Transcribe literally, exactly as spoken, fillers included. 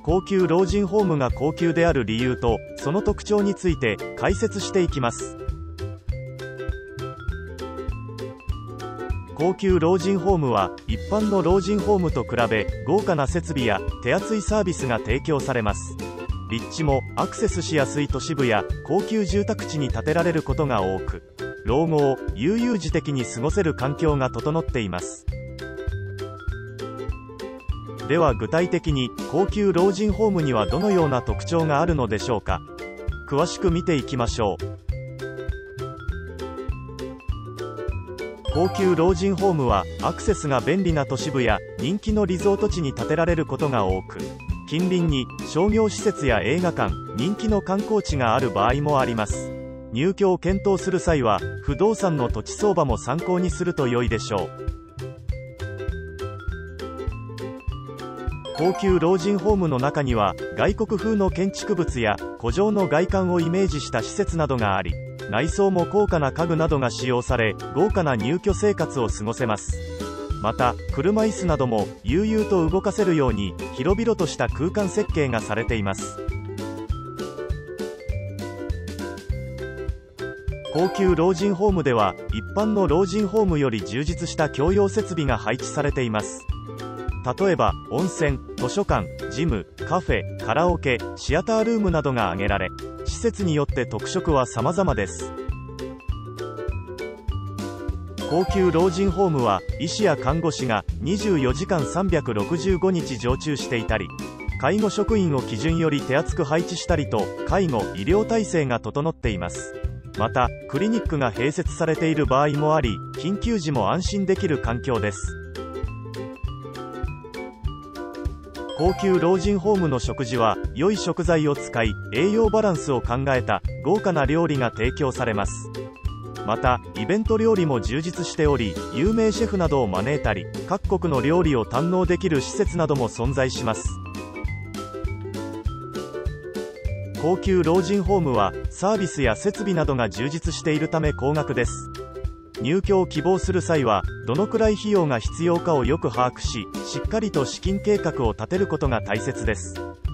高級老人ホームが高級である理由とその特徴について解説していきます。高級老人ホームは一般の老人ホームと比べ豪華な設備や手厚いサービスが提供されます。立地もアクセスしやすい都市部や高級住宅地に建てられることが多く、老後を悠々自適に過ごせる環境が整っています。では具体的に高級老人ホームにはどのような特徴があるのでしょうか。詳しく見ていきましょう。高級老人ホームはアクセスが便利な都市部や人気のリゾート地に建てられることが多く、近隣に商業施設や映画館、人気の観光地がある場合もあります。入居を検討する際は不動産の土地相場も参考にすると良いでしょう。高級老人ホームの中には外国風の建築物や古城の外観をイメージした施設などがあり、内装も高価な家具などが使用され豪華な入居生活を過ごせます。また車椅子なども悠々と動かせるように広々とした空間設計がされています。高級老人ホームでは一般の老人ホームより充実した共用設備が配置されています。例えば温泉、図書館、ジム、カフェ、カラオケ、シアタールームなどが挙げられ、施設によって特色は様々です。高級老人ホームは医師や看護師がにじゅうよじかんさんびゃくろくじゅうごにち常駐していたり、介護職員を基準より手厚く配置したりと介護・医療体制が整っています。またクリニックが併設されている場合もあり、緊急時も安心できる環境です。高級老人ホームの食事は良い食材を使い栄養バランスを考えた豪華な料理が提供されます。またイベント料理も充実しており、有名シェフなどを招いたり各国の料理を堪能できる施設なども存在します。高級老人ホームはサービスや設備などが充実しているため高額です。入居を希望する際はどのくらい費用が必要かをよく把握し、しっかりと資金計画を立てることが大切です。